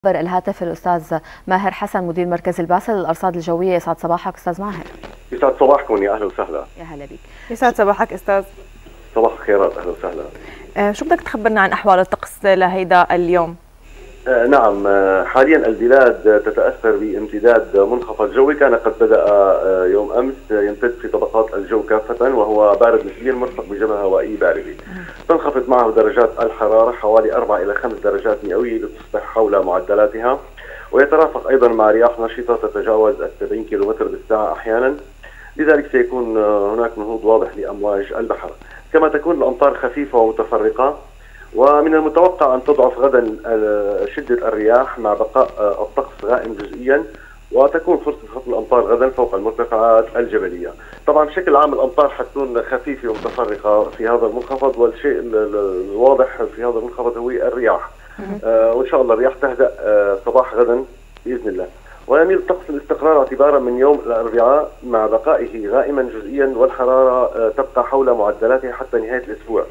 الهاتف الأستاذ ماهر حسن مدير مركز الباسل للأرصاد الجوية. يسعد صباحك أستاذ ماهر. يسعد صباحكم، يا أهلا وسهلا. يا هلا بك. يسعد صباحك أستاذ. صباح الخيرات، أهلا وسهلا. شو بدك تخبرنا عن أحوال الطقس لهيدا اليوم؟ نعم، حاليا البلاد تتأثر بامتداد منخفض جوي كان قد بدأ يوم أمس يمتد في طبقات الجو كافة، وهو بارد نسبيا مرفق بجبهة هوائية باردة. تنخفض معه درجات الحرارة حوالي 4 إلى 5 درجات مئوية لتصبح حول معدلاتها، ويترافق أيضا مع رياح نشطة تتجاوز 70 كيلومتر بالساعة أحيانا، لذلك سيكون هناك نهوض واضح لأمواج البحر. كما تكون الأمطار خفيفة ومتفرقة، ومن المتوقع أن تضعف غدا شدة الرياح مع بقاء الطقس غائم جزئيا، وتكون فرصة هطول الأمطار غدا فوق المرتفعات الجبلية. طبعا بشكل عام الأمطار حتكون خفيفة ومتفرقة في هذا المنخفض، والشيء الواضح في هذا المنخفض هو الرياح، وإن شاء الله الرياح تهدأ صباح غدا بإذن الله. ويميل الطقس الاستقرار اعتبارا من يوم الأربعاء مع بقائه غائما جزئيا، والحرارة تبقى حول معدلاتها حتى نهاية الأسبوع.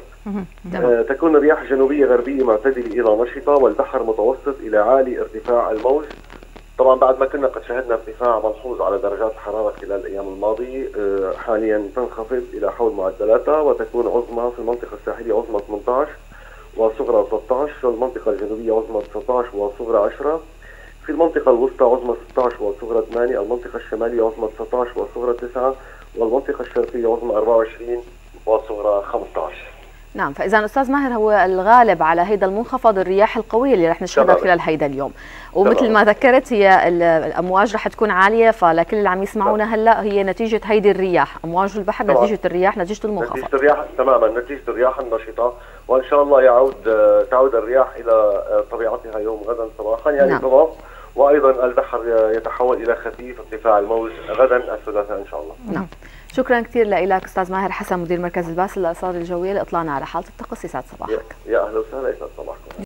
تكون الرياح جنوبية غربية معتدلة إلى نشطة، والبحر متوسط إلى عالي ارتفاع الموج. طبعا بعد ما كنا قد شهدنا ارتفاع ملحوظ على درجات الحرارة خلال الأيام الماضية، حاليا تنخفض إلى حول معدلاتها، وتكون عظمى في المنطقة الساحلية عظمى 18 وصغرى 13، والمنطقة الجنوبية عظمى 19 وصغرى 10، في المنطقة الوسطى عظمى 16 وصغرى 8، المنطقة الشمالية عظمى 19 وصغرى 9، والمنطقة الشرقية عظمى 24 وصغرى 15. نعم، فإذا أستاذ ماهر هو الغالب على هيدا المنخفض الرياح القوية اللي رح نشهدها خلال هيدا اليوم، ومثل ما ذكرت هي الأمواج رح تكون عالية، فلكل اللي عم يسمعونا هلا هي نتيجة هيدي الرياح، أمواج البحر نتيجة الرياح، نتيجة المنخفض. نتيجة الرياح تماما، نتيجة الرياح النشطة، وإن شاء الله تعود الرياح إلى طبيعتها يوم غدا صباحا، يعني ضباب، وأيضا البحر يتحول إلى خفيف ارتفاع الموج غدا الثلاثاء إن شاء الله. نعم، شكرا كثير لك أستاذ ماهر حسن مدير مركز الباسل للأرصاد الجوية لإطلاعنا على حالة الطقس. يسعد صباحك. يا أهلا وسهلا، يسعد صباحكم.